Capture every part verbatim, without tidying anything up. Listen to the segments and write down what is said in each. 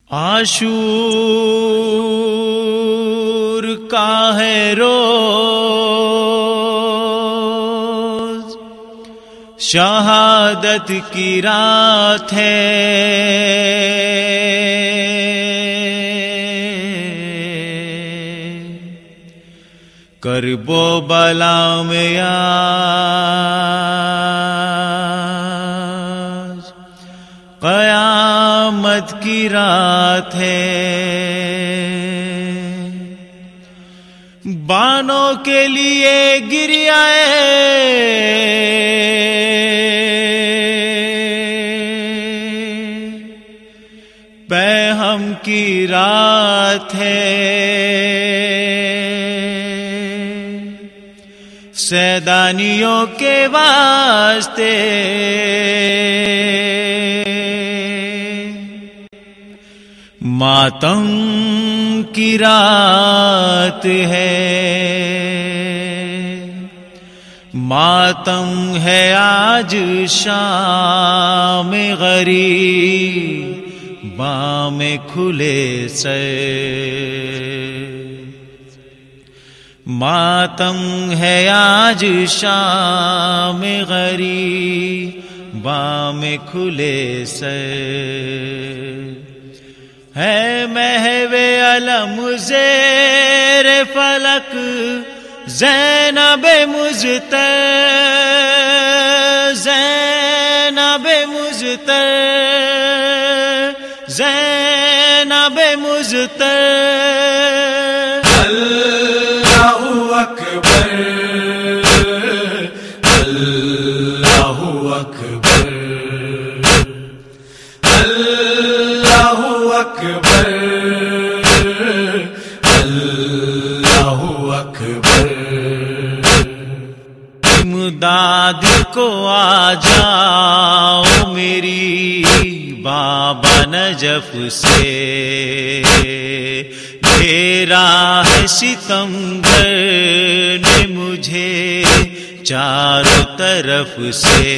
عاشور کا ہے روز، شہادت کی رات ہے، کرب و بلا میں آج قیامت کی رات ہے، بانوں کے لیے گریہ پیہم کی رات ہے، سیدانیوں کے واسطے ماتم کی رات ہے، ماتم ہے آج شام غریب بام کھلے سے، ماتم ہے آج شام غریب بام کھلے سے، ہے محو علم زیر فلک زینب مجتر، زینب مجتر، زینب مجتر، اللہ اکبر، اللہ اکبر، اللہ اکبر، اللہ اکبر، امداد کو آ جاؤ میری بابا نجف سے، گھیرا ہے ستمگر نے مجھے چاروں طرف سے،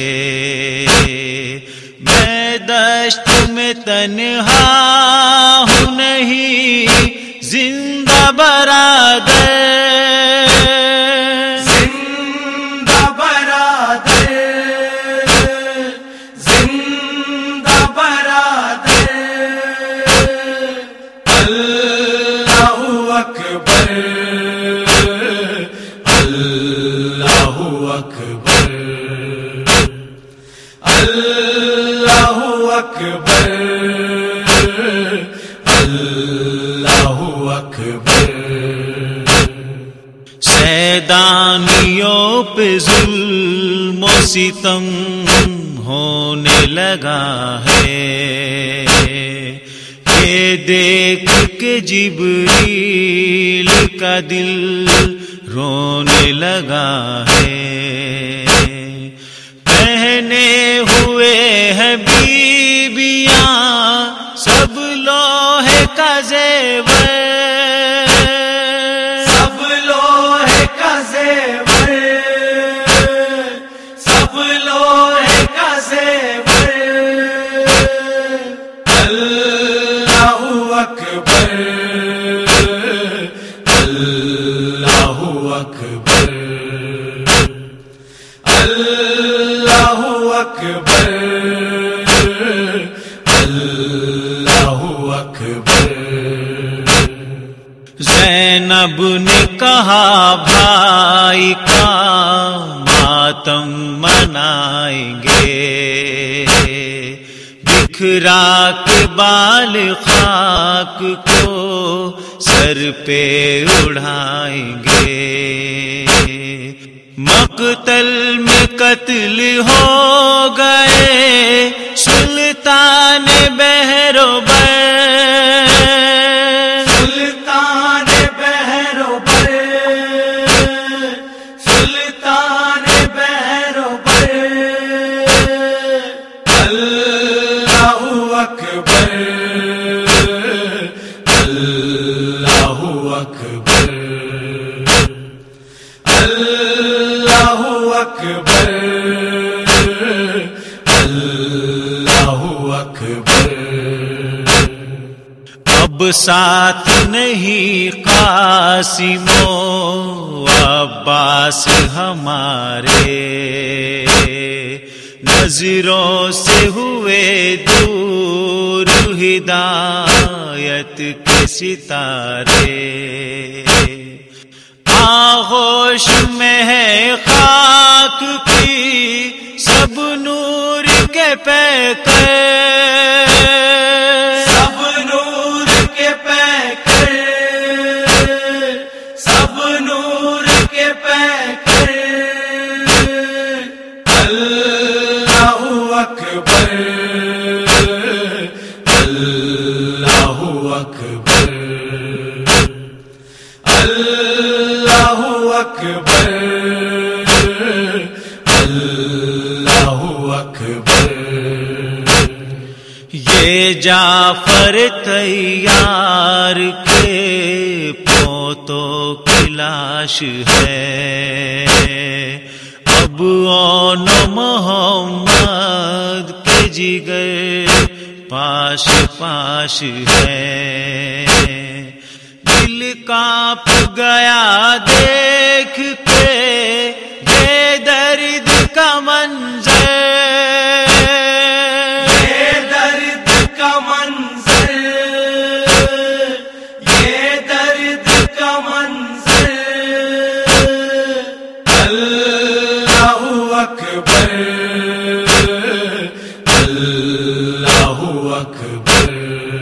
میں دشت میں تنہا ہوں نہیں زندہ برادر، زندہ برادر، زندہ برادر، اللہ اکبر، اللہ اکبر، اللہ اکبر، اللہ اکبر، سیدانیوں پہ ظلم و ستم ہونے لگا ہے، یہ دیکھ کے جبریل کا دل رونے لگا ہے، پہنے ہوئے ہیں بیبیاں سب لوہے کا زیور، سب لوہے کا زیور، سب لوہے کا زیور، اللہ اکبر، اللہ اکبر، اللہ اکبر، اللہ اکبر، زینب نے کہا بھائی کا ماتم منائیں گے، بکھرا کے بال خاک کو سر پہ اڑھائیں گے، مقتل میں قتل ہو گئے سلطان بہروبر، سلطان بہروبر، سلطان بہروبر، اللہ اکبر، اللہ اکبر، اللہ اکبر، اللہ اکبر، اب ساتھ نہیں قاسم و عباس ہمارے، نظروں سے ہوئے دور ہدایت کے ستارے، آغوش میں ہے خاک کی سب نور کے پیکر، سب نور کے پیکر، سب نور کے پیکر، اللہ اکبر، اللہ اکبر، اللہ اکبر، اللہ اکبر۔ یہ جعفر تیار کے پوتوں کی لاش ہے، اب اون محمد کے جگر پاش پاش ہے، دل کانپ گیا دیکھ کے بے درد کا منظر، یہ درد کا منظر، یہ درد کا منظر، اللہ اکبر، اللہ اکبر،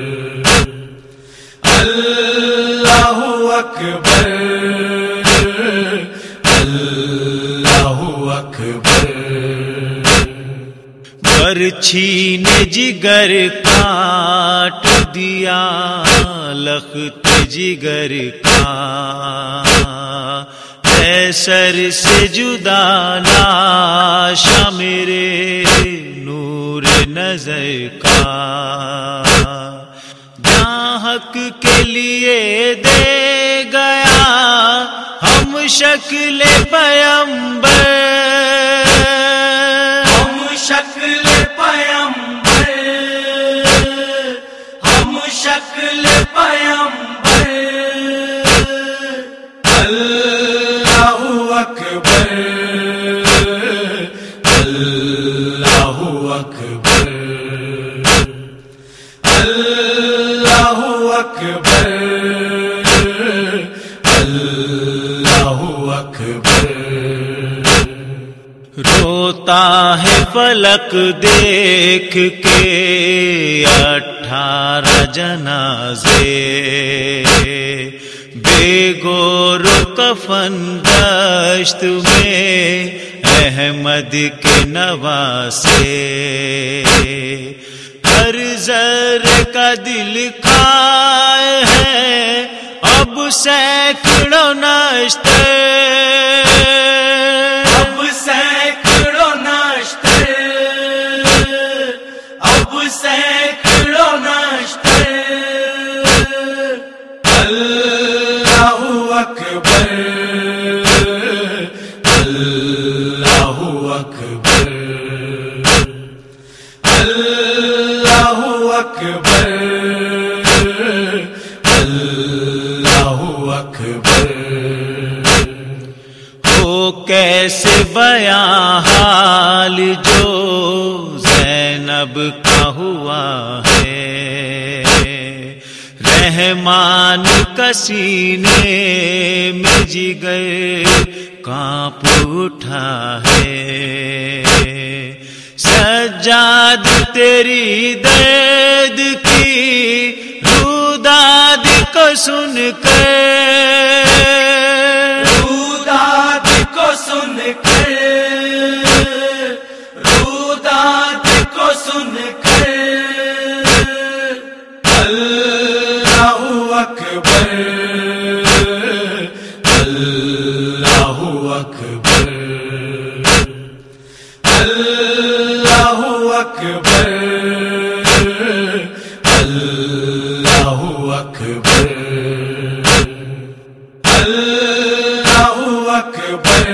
اللہ اکبر، اللہ اکبر۔ برچھی نے جگر کاٹ دیا لخت جگر کا، ہے سر سے جدا لاشا میرے نور نظر کا، جہاں حق کے لیے دے گیا ہم شکل پیمبر، ہم شکل پیمبر، ہم شکل پیمبر، اللہ اکبر، اللہ اکبر، اللہ اکبر، اللہ اکبر۔ روتا ہے فلک دیکھ کے اٹھارہ جنازے، بے گور کفن دشت میں احمد کے نواسے، ہر زر کا دل کھائے ہے اب سینکڑوں نشتر، اب سینکڑوں نشتر، اب سینکڑوں نشتر، اللہ اکبر، اللہ اکبر، اللہ اکبر، اللہ اکبر۔ ہو کیسے بیاں حال جو زینب کا ہوا ہے، رحمان کا سینے میں جگر کانپ اٹھا ہے، سجاد تیری درد کی روداد کو سن کر، روداد کو سن کر، روداد کو سن کر، اللہ اکبر، اللہ اکبر، اللہ اکبر، اللہ اکبر، اللہ اکبر،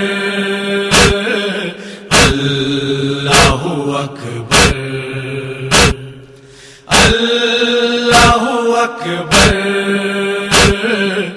اللہ اکبر، اللہ اکبر